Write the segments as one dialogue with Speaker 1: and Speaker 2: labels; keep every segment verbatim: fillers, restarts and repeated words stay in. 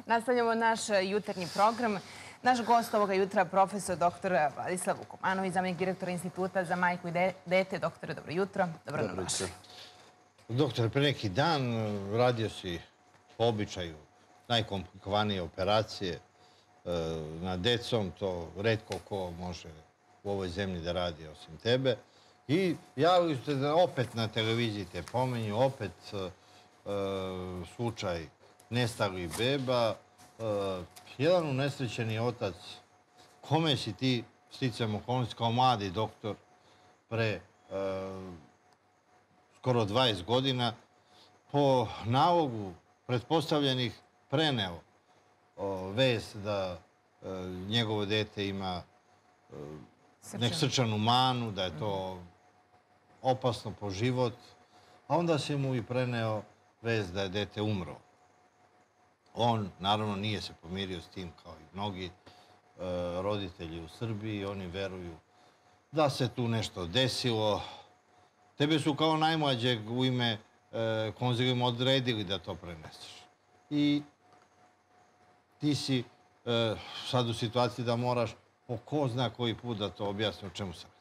Speaker 1: Nastavljamo naš jutarnji program. Naš gost ovoga jutra, profesor doktor Vladislav Vukomanović, zamjenik direktora Instituta za majku i dete. Doktore, dobro jutro. Dobro nam došli.
Speaker 2: Doktore, pre neki dan radio si po običaju najkomplikovanije operacije nad decom. To retko ko može u ovoj zemlji da radi osim tebe. I javili ste da opet na televiziji te pomenju, opet slučaj nestalih beba. Jedan unesrećeni otac, kome si ti, sticajem okolnosti, kao mladi doktor, pre skoro dvadeset godina, po nalogu pretpostavljenih preneo vest da njegovo dete ima nek srčanu manu, da je to opasno po život, a onda se mu i preneo vest da je dete umro. On, naravno, nije se pomirio s tim kao i mnogi roditelji u Srbiji. Oni veruju da se tu nešto desilo. Tebe su kao najmlađeg u ime konzilijuma odredili da to preneseš. I ti si sad u situaciji da moraš po ko zna koji put da to objasni o čemu se radi.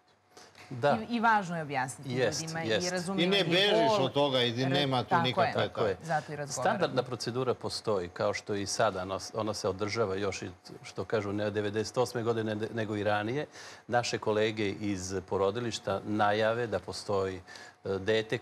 Speaker 1: I važno je objasniti ljudima i razumijevati.
Speaker 2: I ne bežiš od toga i nema tu nikakve.
Speaker 1: Tako je. Zato i razgovaramo.
Speaker 3: Standardna procedura postoji, kao što i sada. Ona se održava još, što kažu, ne od devedeset osme godine, nego i ranije. Naše kolege iz porodilišta najave da postoji dete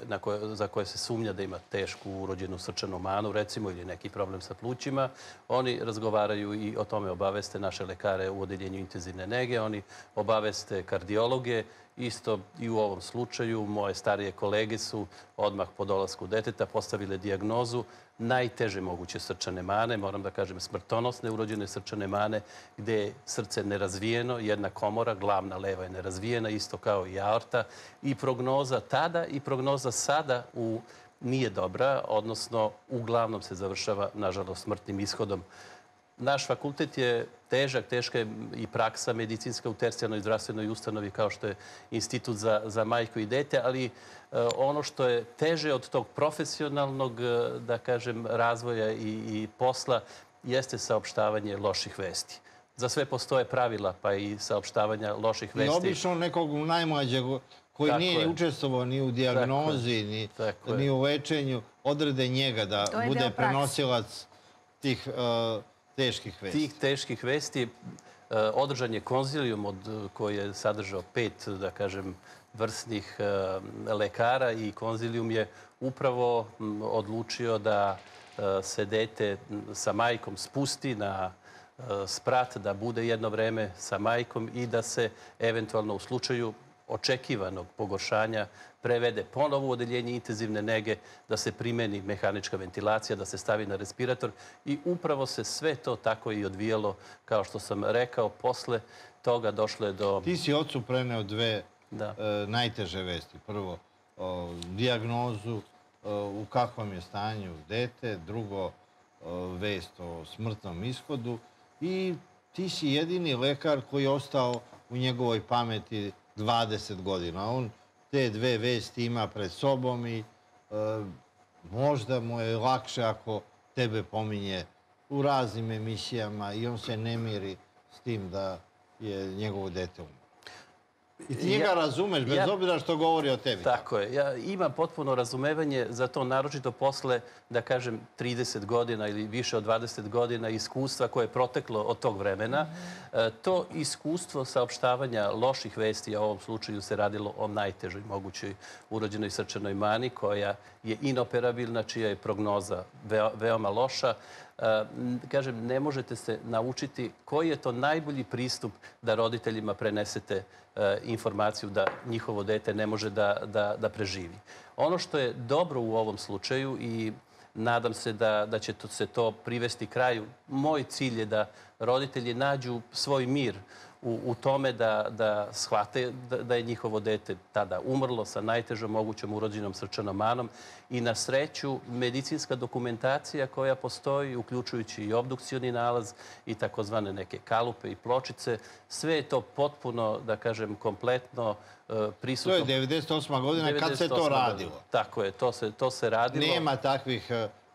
Speaker 3: za koje se sumnja da ima tešku urođenu srčanu manu, recimo, ili neki problem sa plućima. Oni razgovaraju i o tome obaveste naše lekare u odeljenju intenzivne nege. Oni obaveste kardiologe. Isto i u ovom slučaju moje starije kolege su odmah po dolasku deteta postavile dijagnozu najteže moguće srčane mane, moram da kažem smrtonosne urođene srčane mane, gde je srce nerazvijeno, jedna komora, glavna leva je nerazvijena, isto kao i aorta. I prognoza tada i prognoza sada nije dobra, odnosno uglavnom se završava, nažalost, smrtnim ishodom. Naš fakultet je težak, teška je i praksa medicinska u tercijarnoj zdravstvenoj ustanovi kao što je Institut za majku i dete, ali ono što je teže od tog profesionalnog, da kažem, razvoja i posla jeste saopštavanje loših vesti. Za sve postoje pravila, pa i saopštavanja loših vesti.
Speaker 2: I obično nekog najmlađeg koji nije ni učestvovao ni u dijagnozi, ni u lečenju, odrede njega da bude prenosilac tih teških vesti.
Speaker 3: Tih teških vesti. Održan je konzilijum koji je sadržao pet, da kažem, vrsnih lekara i konzilijum je upravo odlučio da se dete sa majkom spusti na sprat, da bude jedno vreme sa majkom i da se eventualno u slučaju očekivanog pogoršanja prevede ponovo u odeljenje intenzivne nege, da se primeni mehanička ventilacija, da se stavi na respirator i upravo se sve to tako i odvijalo, kao što sam rekao, posle toga došlo je do...
Speaker 2: Ti si ocu preneo dve najteže vesti. Prvo, dijagnozu u kakvom je stanju dete, drugo, vest o smrtnom ishodu i ti si jedini lekar koji je ostao u njegovoj pameti dvadeset godina. On te dve vesti ima pred sobom i možda mu je lakše ako tebe pominje u raznim emisijama i on se ne miri s tim da je njegovo dete umro. I ti njega razumeš, bez obzira što govori o tebi.
Speaker 3: Tako je. Ja imam potpuno razumevanje za to, naročito posle, da kažem, trideset godina ili više od dvadeset godina iskustva koje je proteklo od tog vremena. To iskustvo saopštavanja loših vesti, a u ovom slučaju se radilo o najtežoj mogućoj urođenoj srčanoj mani, koja je inoperabilna, čija je prognoza veoma loša. Kažem, ne možete se naučiti koji je to najbolji pristup da roditeljima prenesete informaciju da njihovo dete ne može da preživi. Ono što je dobro u ovom slučaju i nadam se da će se to privesti kraju, moj cilj je da roditelji nađu svoj mir u tome da shvate da je njihovo dete tada umrlo sa najtežom mogućom urođenom srčanom manom i na sreću medicinska dokumentacija koja postoji, uključujući i obdukcioni nalaz i takozvane neke kalupe i pločice, sve je to potpuno, da kažem, kompletno prisutno.
Speaker 2: To je devedeset osma godina kad se to radilo.
Speaker 3: Tako je, to se radilo.
Speaker 2: Nema takvih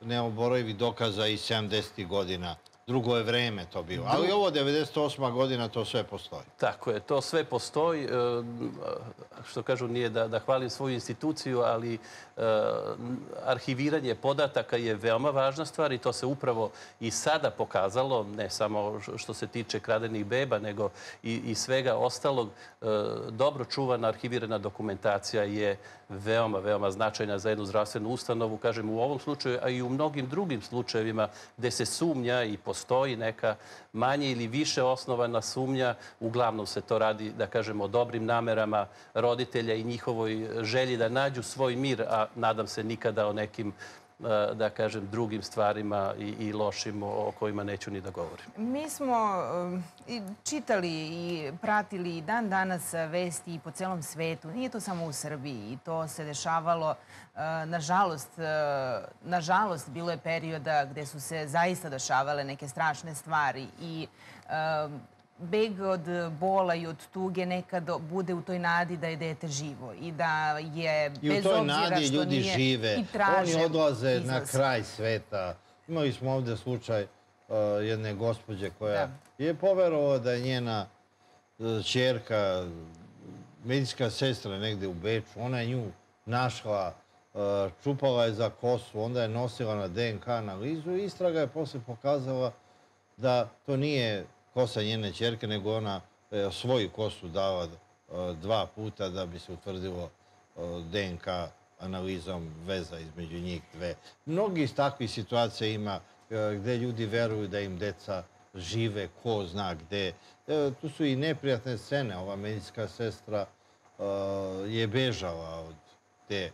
Speaker 2: neoborivih dokaza iz sedamdesetih godina. Drugo je vreme to bilo. Ali ovo devedeset osma godina, to sve postoji.
Speaker 3: Tako je, to sve postoji. Što kažu, nije da hvalim svoju instituciju, ali arhiviranje podataka je veoma važna stvar i to se upravo i sada pokazalo, ne samo što se tiče kradenih beba, nego i svega ostalog. Dobro čuvana arhivirana dokumentacija je veoma, veoma značajna za jednu zdravstvenu ustanovu, kažem u ovom slučaju, a i u mnogim drugim slučajevima gde se sumnja i postoji neka manje ili više osnovana sumnja. Uglavnom se to radi, da kažemo, o dobrim namerama roditelja i njihovoj želji da nađu svoj mir, a nadam se nikada o nekim, da kažem, drugim stvarima i lošim o kojima neću ni da govorim.
Speaker 1: Mi smo čitali i pratili i dan danas vesti po celom svetu. Nije to samo u Srbiji i to se dešavalo. Nažalost, nažalost, bilo je perioda gde su se zaista dešavale neke strašne stvari i beg od bola i od tuge nekad bude u toj nadi da je dete živo i da je bez obzira što nije...
Speaker 2: I u toj nadi ljudi žive. Oni odlaze na kraj sveta. Imali smo ovde slučaj jedne gospođe koja je poverovala da je njena ćerka, medicinska sestra negde u Beču. Ona je nju našla, čupala je za kosu, onda je nosila na de en ka analizu i istraga je posle pokazala da to nije kosa njene ćerke, nego ona svoju kosu dala dva puta da bi se utvrdilo de en ka analizom veza između njih dve. Mnogi iz takvih situacija ima gde ljudi veruju da im deca žive, ko zna gde. Tu su i neprijatne scene. Ova medicinska sestra je bežala od te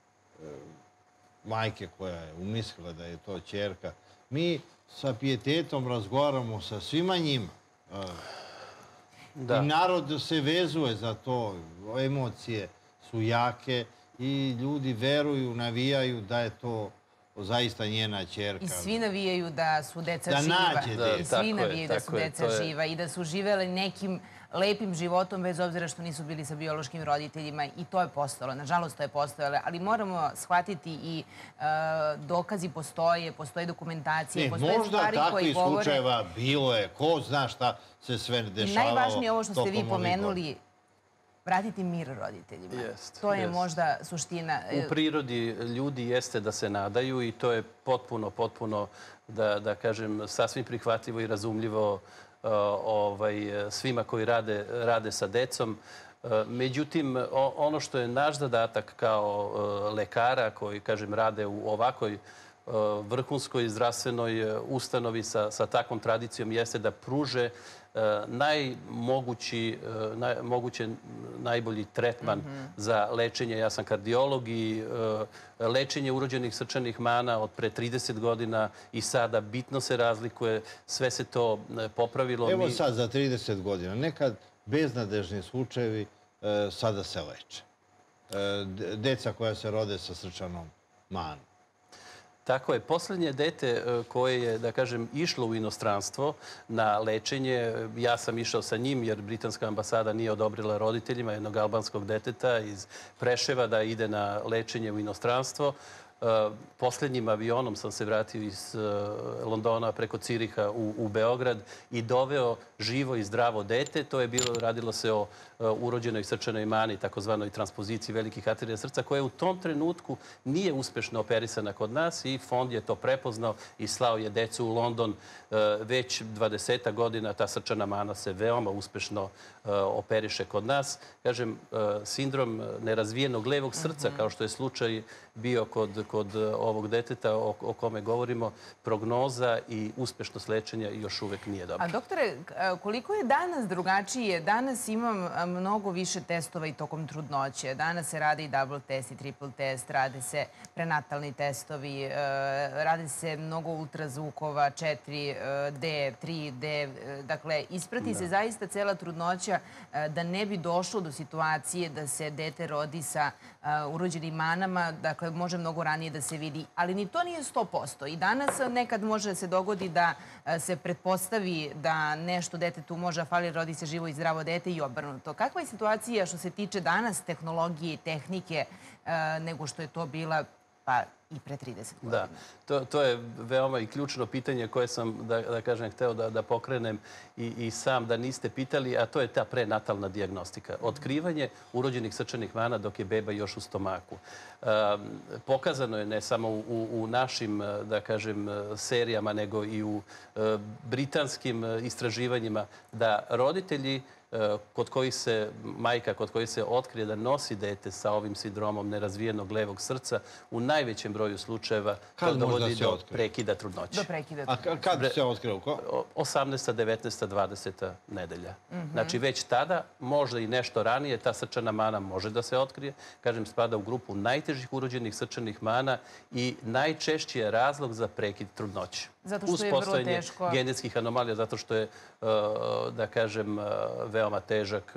Speaker 2: majke koja je umislila da je to ćerka. Mi sa pijetetom razgovaramo sa svima njima. I narod se vezuje za to. Emocije su jake i ljudi veruju, navijaju da je to zaista njena ćerka.
Speaker 1: I svi navijaju da su deca živa.
Speaker 2: Da nađe dete.
Speaker 1: I svi navijaju da su deca živa i da su živele nekim lepim životom, bez obzira što nisu bili sa biološkim roditeljima. I to je postojalo. Nažalost, to je postojalo. Ali moramo shvatiti i dokazi postoje, postoje dokumentacije, postoje stvari koje govore...
Speaker 2: Možda takvih slučajeva bilo je. Ko zna šta se sve dešavalo.
Speaker 1: Najvažnije je ovo što ste vi pomenuli, vratiti mir roditeljima. To je možda suština.
Speaker 3: U prirodi ljudi jeste da se nadaju i to je potpuno, potpuno, da kažem, sasvim prihvatljivo i razumljivo svima koji rade sa decom. Međutim, ono što je naš zadatak kao lekara koji, kažem, rade u ovakvoj vrhunskoj zdravstvenoj ustanovi sa takvom tradicijom jeste da pruže najmoguće najbolji tretman za lečenje. Ja sam kardiolog i lečenje urođenih srčanih mana od pre trideset godina i sada bitno se razlikuje. Sve se to popravilo.
Speaker 2: Evo sad za trideset godina. Nekad beznadežni slučajevi sada se leče. Deca koja se rode sa srčanom manom.
Speaker 3: Tako je. Poslednje dete koje je, da kažem, išlo u inostranstvo na lečenje, ja sam išao sa njim jer britanska ambasada nije odobrila roditeljima jednog albanskog deteta iz Preševa da ide na lečenje u inostranstvo. Poslednjim avionom sam se vratio iz Londona preko Ciriha u Beograd i doveo živo i zdravo dete. To je bilo, radilo se o urođenoj srčanoj mani, takozvanoj transpoziciji velikih arterija srca, koja u tom trenutku nije uspešno operisana kod nas i fond je to prepoznao i slao je decu u London. Već dvadesetak godina ta srčana mana se veoma uspešno operiše kod nas. Kažem, sindrom nerazvijenog levog srca, kao što je slučaj bio kod ovog deteta o kome govorimo, prognoza i uspešnost lečenja još uvek nije dobra.
Speaker 1: A doktore, koliko je danas drugačije? Danas imam mnogo više testova i tokom trudnoće. Danas se rade i double test i triple test, rade se prenatalni testovi, rade se mnogo ultrazvukova, četiri de, tri de. Dakle, isprati se zaista cela trudnoća da ne bi došlo do situacije da se dete rodi sa urođenim manama. Dakle, može mnogo ranije da se vidi. Ali ni to nije sto posto. I danas nekad može da se dogodi da se pretpostavi da nešto detetu može, a fali rodi se živo i zdravo dete i obrnuto. Kakva je situacija što se tiče danas tehnologije i tehnike nego što je to bila pa i pre trideset godina?
Speaker 3: Da, to, to je veoma i ključno pitanje koje sam, da, da kažem, hteo da, da pokrenem i, i sam da niste pitali, a to je ta prenatalna dijagnostika. Otkrivanje urođenih srčanih mana dok je beba još u stomaku. Um, pokazano je ne samo u, u našim, da kažem, serijama, nego i u uh, britanskim istraživanjima da roditelji kod kojih se, majka kod kojih se otkrije da nosi dete sa ovim sindromom nerazvijenog levog srca, u najvećem broju slučajeva to dovodi do prekida trudnoće.
Speaker 1: Do prekida
Speaker 2: trudnoće. A kad se otkrije?
Speaker 3: osamnaesta, devetnaesta, dvadeseta nedelja. Znači, već tada, možda i nešto ranije, ta srčana mana može da se otkrije. Kažem, spada u grupu najtežih urođenih srčanih mana i najčešći je razlog za prekid trudnoće.
Speaker 1: Zato što je vrlo teško.
Speaker 3: Genetskih anomalija, zato što je, da kažem, veoma težak,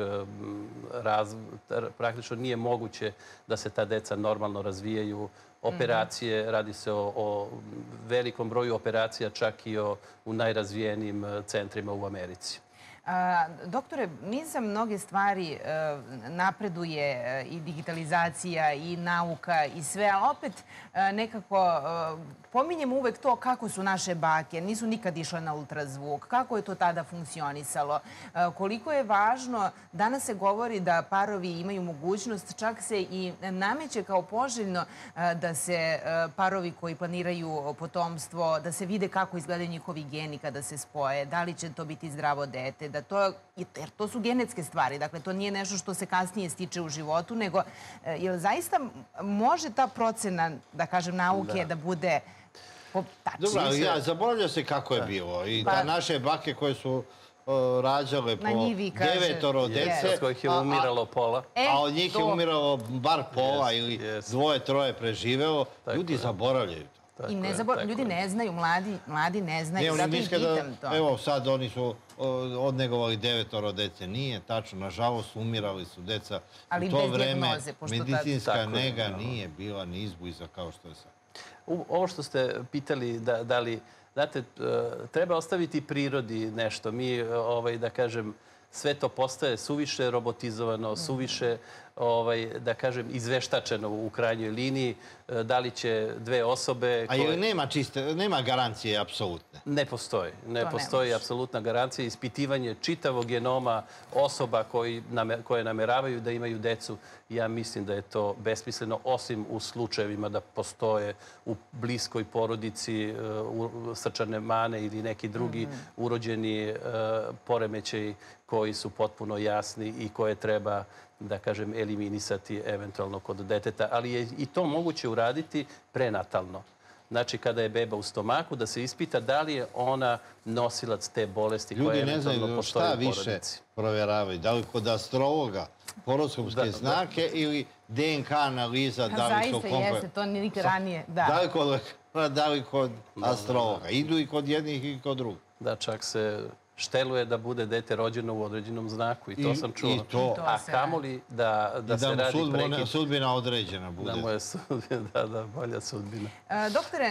Speaker 3: praktično nije moguće da se ta deca normalno razvijaju. Operacije, radi se o, o velikom broju operacija, čak i o, u najrazvijenijim centrima u Americi.
Speaker 1: A, doktore, niza mnoge stvari e, napreduje e, i digitalizacija i nauka i sve, ali opet e, nekako e, pominjemo uvek to kako su naše bake, nisu nikad išle na ultrazvuk, kako je to tada funkcionisalo, e, koliko je važno, danas se govori da parovi imaju mogućnost, čak se i nameće kao poželjno e, da se e, parovi koji planiraju potomstvo, da se vide kako izgledaju njihovi geni kada se spoje, da li će to biti zdravo dete, da to, jer to su genetske stvari. Dakle, to nije nešto što se kasnije stiče u životu, nego jer zaista može ta procena, da kažem, nauke da bude tačnije.
Speaker 2: Dobro, ali ja zaboravljam se kako je bilo. I da naše bake koje su rađale po devetoro dece,
Speaker 3: od kojih je umiralo pola,
Speaker 2: a od njih je umiralo bar pola ili dvoje, troje preživelo, ljudi zaboravljaju to.
Speaker 1: I ne zaboravljaju, ljudi ne znaju, mladi ne znaju, zato i pitam to.
Speaker 2: Evo sad oni su odnegovali devetoro dece. Nije tačno, nažalost umirali su deca.
Speaker 1: Ali
Speaker 2: u to
Speaker 1: bez
Speaker 2: vreme
Speaker 1: dijagnoze, pošto
Speaker 2: medicinska nega nije bila ni izbliza kao što je sad.
Speaker 3: Ovo što ste pitali, da li, znate, treba ostaviti prirodi nešto. Mi, da kažem, sve to postaje suviše robotizovano, suviše, da kažem, izveštačeno u krajnjoj liniji. Da li će dve osobe...
Speaker 2: A ili nema čiste, nema garancije apsolutne?
Speaker 3: Ne postoji. Ne postoji apsolutna garancija. Ispitivanje čitavog genoma osoba koje nameravaju da imaju decu, ja mislim da je to besmisleno, osim u slučajevima da postoje u bliskoj porodici srčane mane ili neki drugi urođeni poremećaji koji su potpuno jasni i koje treba, da kažem, eliminisati eventualno kod deteta. Ali je i to moguće uraditi prenatalno. Znači, kada je beba u stomaku, da se ispita da li je ona nosilac te bolesti koja eventualno postoji u porodici.
Speaker 2: Ljudi ne znaju šta više provjeravaju. Da li kod astrologa, horoskopske znake ili D N K analiza, da li su...
Speaker 1: Zaista jeste, to nikad ranije.
Speaker 2: Da li kod lekara, da li kod astrologa. Idu i kod jednih i kod drugih.
Speaker 3: Da, čak se šteluje da bude dete rođeno u određenom znaku. I to sam čuo. A kamoli da se radi prekid.
Speaker 2: I da mu sudbina određena bude.
Speaker 3: Da mu je sudbina, da, da, bolja sudbina.
Speaker 1: Doktore,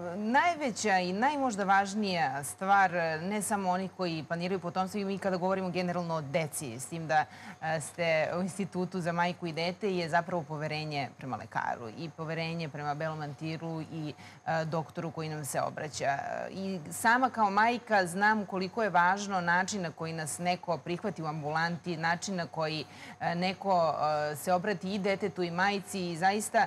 Speaker 1: najveća i najmožda važnija stvar, ne samo oni koji planiraju potomstvo, i mi kada govorimo generalno o deci, s tim da ste u Institutu za majku i dete, je zapravo poverenje prema lekaru i poverenje prema belom mantiru i doktoru koji nam se obraća. I sama kao majka znam koliko je važno način na koji nas neko prihvati u ambulanti, način na koji neko se obrati i detetu i majci i zaista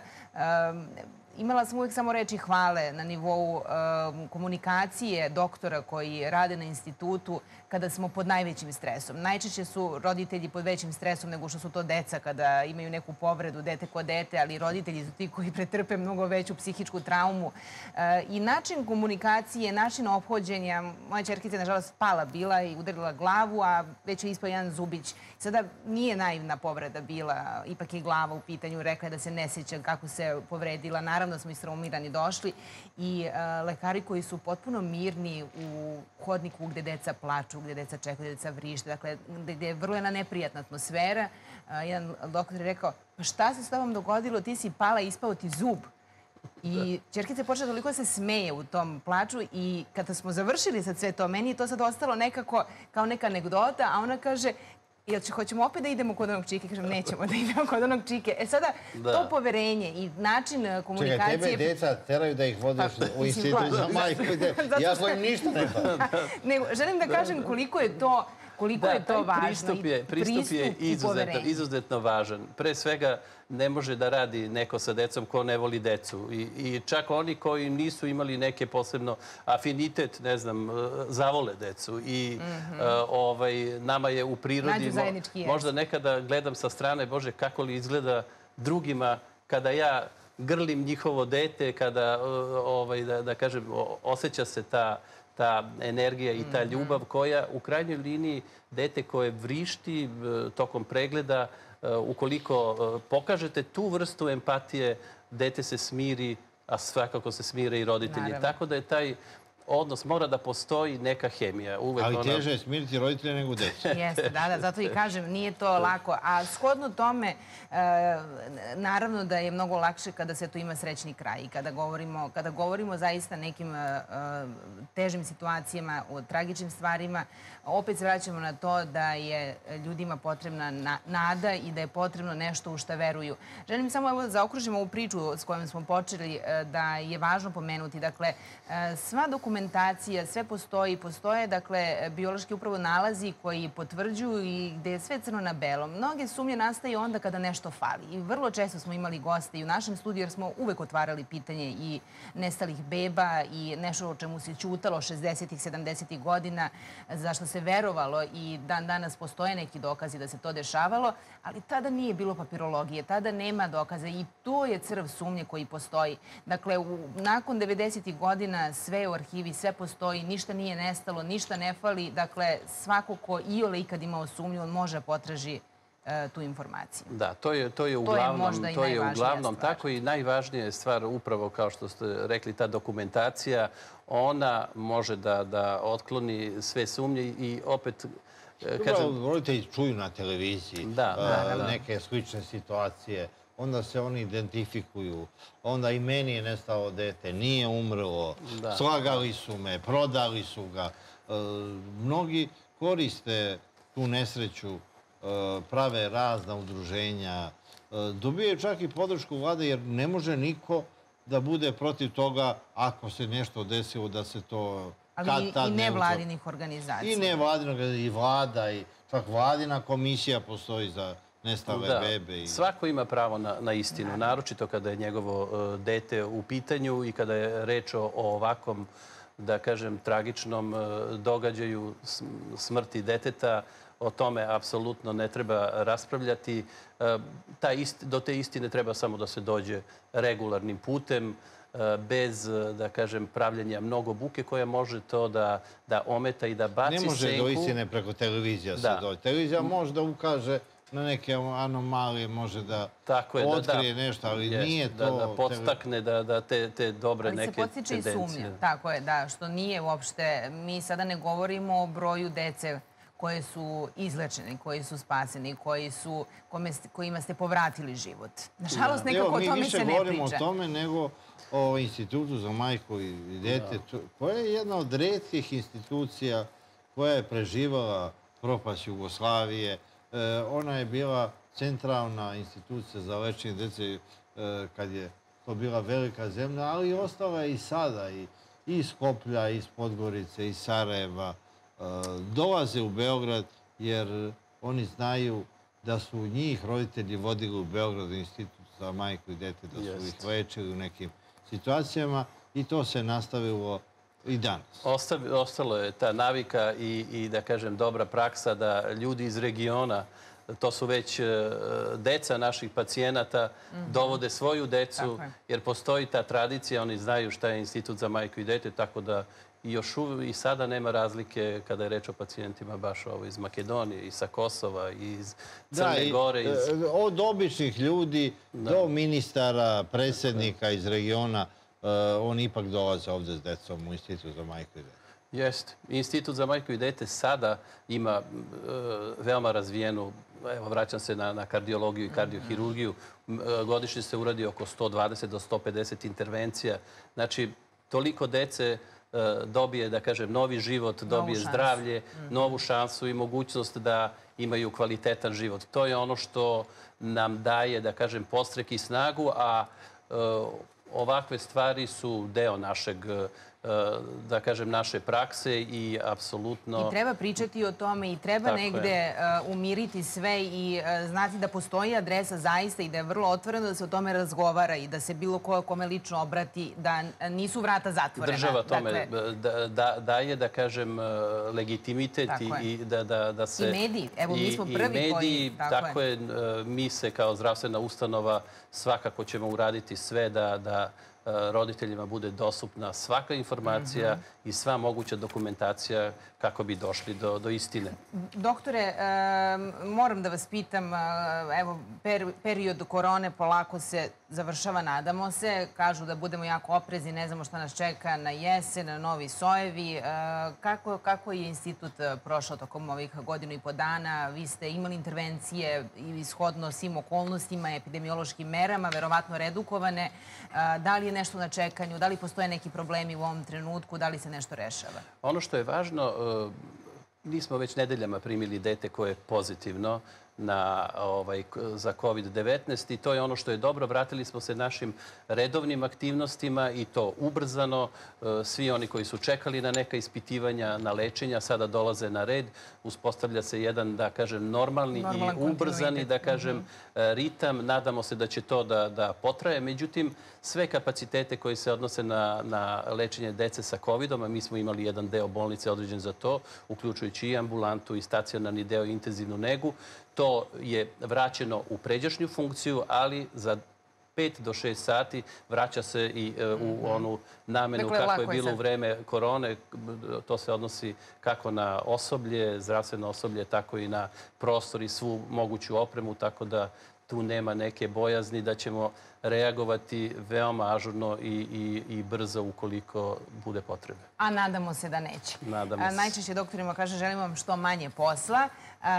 Speaker 1: imala sam uvijek samo reči hvale na nivou komunikacije doktora koji rade na institutu kada smo pod najvećim stresom. Najčešće su roditelji pod većim stresom nego što su to deca kada imaju neku povredu, dete ko dete, ali roditelji su ti koji pretrpe mnogo veću psihičku traumu. I način komunikacije, način ophođenja, moja ćerkica je nažalost pala bila i udarila glavu, a već je ispao jedan zubić. Sada nije naivna povreda bila, ipak je glava u pitanju, rekla je da se ne sjeća kako se povredila. Naravno smo istraumirani došli i lekari koji su potpuno mirni u hodniku gde deca plaču, gde deca čekaju, gde deca vrište, dakle, gde je vrlo jedna neprijatna atmosfera. Jedan doktor je rekao, pa šta se s tobom dogodilo, ti si pala i ispao ti zub. I ćerkica je počela toliko se smeje u tom plaču i kada smo završili sad sve to, meni je to sad ostalo nekako kao neka anegdota, a ona kaže, Jel će, hoćemo opet da idemo kod onog čike? Kažem, nećemo da idemo kod onog čike. E sada, to poverenje i način komunikacije...
Speaker 2: Čekaj, tebe deca teraju da ih vodiš u institut za majku i dete. Iako im ništa ne pa.
Speaker 1: Želim da kažem koliko je to koliko je to važno.
Speaker 3: Pristup je, pristup je izuzetno, izuzetno važan. Pre svega, ne može da radi neko sa decom ko ne voli decu. I, i čak oni koji nisu imali neke posebno afinitet, ne znam, zavole decu. I
Speaker 1: Mhm.
Speaker 3: uh, ovaj, nama je u prirodi...
Speaker 1: Nađu zajednički jezik.
Speaker 3: Možda nekada gledam sa strane, Bože, kako li izgleda drugima kada ja grlim njihovo dete, kada, uh, ovaj, da, da kažem, o- osjeća se ta ta energija i ta ljubav koja u krajnjoj liniji dete koje vrišti e, tokom pregleda, e, ukoliko e, pokažete tu vrstu empatije, dete se smiri, a svakako se smire i roditelji.
Speaker 1: Naravno.
Speaker 3: Tako da je taj odnos, mora da postoji neka hemija. Uvek
Speaker 2: Ali
Speaker 3: ona-
Speaker 2: teže je smiriti roditelje nego decu.
Speaker 1: Jeste, da, da, zato i kažem, nije to lako. A shodno tome, e, naravno da je mnogo lakše kada se to ima srećni kraj. I kada govorimo, kada govorimo zaista nekim e, e, težim situacijama, o tragičnim stvarima, opet se vraćamo na to da je ljudima potrebna na- nada i da je potrebno nešto u šta veruju. Želim samo evo, da zaokružimo ovu priču s kojom smo počeli, e, da je važno pomenuti. Dakle, e, sva dokumentacija, sve postoji, postoje, dakle, biološki upravo nalazi koji potvrđuju i gde je sve crno na belo. Mnoge sumnje nastaju onda kada nešto fali. I vrlo često smo imali goste i u našem studiju jer smo uvek otvarali pitanje i nestalih beba i nešto o čemu se ćutalo šezdesetih, sedamdesetih godina, zašto se verovalo i dan danas postoje neki dokazi da se to dešavalo, ali tada nije bilo papirologije, tada nema dokaza i to je crv sumnje koji postoji. Dakle, u, nakon devedesetih godina sve je u arhivi, sve postoji, ništa nije nestalo, ništa ne fali. Dakle, svako ko iole ikad imao sumnju, on može potraži e, tu informaciju.
Speaker 3: Da, to je, to je uglavnom,
Speaker 1: možda i
Speaker 3: to je
Speaker 1: najvažnija
Speaker 3: uglavnom
Speaker 1: stvar.
Speaker 3: tako i najvažnija je stvar upravo kao što ste rekli, ta dokumentacija, ona može da, da otkloni sve sumnje i opet, e, kažem,
Speaker 2: Kažem, roditelji čuju na televiziji
Speaker 3: Da,
Speaker 2: a,
Speaker 3: da, da.
Speaker 2: neke slične situacije. Onda se oni identifikuju. Onda i meni je nestalo dete, nije umrlo,
Speaker 3: Da.
Speaker 2: slagali su me, prodali su ga. E, mnogi koriste tu nesreću, e, prave razna udruženja, e, dobijaju čak i podršku vlade jer ne može niko da bude protiv toga ako se nešto desilo da se to
Speaker 1: Ali
Speaker 2: kad
Speaker 1: i,
Speaker 2: tad
Speaker 1: i
Speaker 2: ne
Speaker 1: nevladinih organizacija.
Speaker 2: I nevladina, i vlada, i čak vladina komisija postoji za nestale
Speaker 3: Da,
Speaker 2: bebe. I...
Speaker 3: svako ima pravo na, na istinu, naročito kada je njegovo e, dete u pitanju i kada je reč o, o ovakvom, da kažem, tragičnom e, događaju sm- smrti deteta. O tome apsolutno ne treba raspravljati. E, ta ist, do te istine treba samo da se dođe regularnim putem, e, bez, e, da kažem, pravljenja mnogo buke koja može to da, da ometa i da baci
Speaker 2: Ne može
Speaker 3: senku.
Speaker 2: do istine preko televizija se
Speaker 3: Da.
Speaker 2: dođe. Televizija može da ukaže na neke anomalije, može da
Speaker 3: Tako je, da,
Speaker 2: otkrije
Speaker 3: da,
Speaker 2: nešto, ali
Speaker 3: jest,
Speaker 2: nije
Speaker 3: da,
Speaker 2: to...
Speaker 3: da podstakne da, da te, te dobre
Speaker 1: Ali se
Speaker 3: neke
Speaker 1: podstiče i
Speaker 3: tendencije.
Speaker 1: sumnja. Tako je, da, što nije uopšte... Mi sada ne govorimo o broju dece koje su izlečene, koji su spaseni, koji su, kome, ste- kojima ste povratili život. Nažalost, nekako o
Speaker 2: mi
Speaker 1: tome
Speaker 2: više
Speaker 1: se ne
Speaker 2: govorimo
Speaker 1: priča.
Speaker 2: o tome nego o Institutu za majku i dete, koja je jedna od retkih institucija koja je preživala propast Jugoslavije. E, ona je bila centralna institucija za lečenje dece e, kad je to bila velika zemlja, ali ostala je i sada, i, i iz Skoplja, i iz Podgorice, i iz Sarajeva. E, dolaze u Beograd jer oni znaju da su njih roditelji vodili u Beograd u Institut za majku i dete, da su
Speaker 3: Jest.
Speaker 2: ih lečili u nekim situacijama i to se nastavilo i danas.
Speaker 3: Ostavi, ostalo je ta navika i, i, da kažem, dobra praksa da ljudi iz regiona, to su već e, deca naših pacijenata, dovode svoju decu,
Speaker 1: Tako je.
Speaker 3: jer postoji ta tradicija, oni znaju šta je Institut za majku i dete, tako da i još uvijek i sada nema razlike kada je reč o pacijentima baš ovo iz Makedonije, i sa Kosova, i iz Crne
Speaker 2: i,
Speaker 3: Gore. Iz...
Speaker 2: e, Od običnih ljudi do ministara, predsjednika iz regiona, e, oni ipak dolaze ovdje s decom u Institut za majku i dete.
Speaker 3: Jeste. Institut za majku i dete sada ima e, veoma razvijenu, evo vraćam se na, na kardiologiju i kardiohirurgiju, M, e, godišnje se uradi oko sto dvadeset do sto pedeset intervencija. Znači, toliko dece dobije, da kažem, novi život, dobije zdravlje, novu šansu i mogućnost da imaju kvalitetan život. To je ono što nam daje, da kažem, podstrek i snagu, a ovakve stvari su deo našeg, da kažem, naše prakse i apsolutno...
Speaker 1: I treba pričati o tome i treba negde umiriti sve i znati da postoji adresa zaista i da je vrlo otvoreno da se o tome razgovara i da se bilo ko kome lično obrati, da nisu vrata zatvorena.
Speaker 3: Država tome daje, da kažem, legitimitet i da se...
Speaker 1: I mediji. Evo, mi smo prvi koji...
Speaker 3: Tako je. Mi se kao zdravstvena ustanova svakako ćemo uraditi sve da roditeljima bude dostupna svaka informacija i sva moguća dokumentacija kako bi došli do istine.
Speaker 1: Doktore, moram da vas pitam, evo, period korone polako se završava, nadamo se. Kažu da budemo jako oprezni, ne znamo šta nas čeka na jesen, na novi sojevi. Kako je institut prošao tokom ovih godinu i po dana? Vi ste imali intervencije ishodno svim okolnostima, epidemiološkim merama, verovatno redukovane. Da li je nešto na čekanju? Da li postoje neki problemi u ovom trenutku? Da li se nešto rešava?
Speaker 3: Ono što je važno, mi smo već nedeljama primili dete koje je pozitivno za kovid devetnaest i to je ono što je dobro. Vratili smo se našim redovnim aktivnostima i to ubrzano. Svi oni koji su čekali na neka ispitivanja, na lečenja, sada dolaze na red. Uspostavlja se jedan, da kažem, normalni i ubrzani, da kažem, ritam. Nadamo se da će to da potraje. Međutim, sve kapacitete koji se odnose na lečenje dece sa kovidom, a mi smo imali jedan deo bolnice određen za to, uključujući i ambulantu i stacionarni deo i intenzivnu negu, to je vraćeno u pređašnju funkciju, ali za pet do šest sati vraća se i u onu namenu kako je bilo u vreme korone. To se odnosi kako na osoblje, zdravstveno osoblje, tako i na prostor i svu moguću opremu, tako da tu nema neke bojazni da ćemo reagovati veoma ažurno i brzo ukoliko bude potrebe.
Speaker 1: A nadamo se da neće.
Speaker 3: Nadamo se.
Speaker 1: Najčešće doktorima kaže želimo vam što manje posla,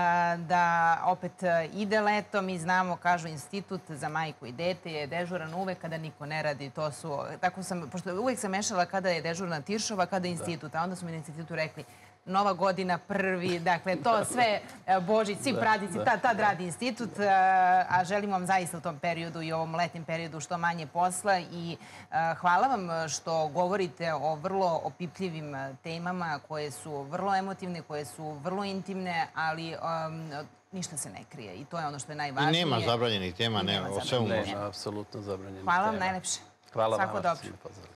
Speaker 1: da opet ide leto. Mi znamo, kažu, institut za majku i dete je dežuran uvek kada niko ne radi. To su, tako sam, pošto uvek sam mešala kada je dežurna Tiršova, kada je institut. A onda su mi na institutu rekli Nova godina, prvi, dakle, to sve Božić, svi praznici, tad radi institut, a želim vam zaista u tom periodu i ovom letnjem periodu što manje posla i hvala vam što govorite o vrlo opipljivim temama koje su vrlo emotivne, koje su vrlo intimne, ali ništa se ne krije i to je ono što je najvažnije.
Speaker 2: I nema zabranjenih tema, o svemu može.
Speaker 3: Nema apsolutno zabranjenih tema.
Speaker 1: Hvala vam najlepše.
Speaker 3: Hvala vam.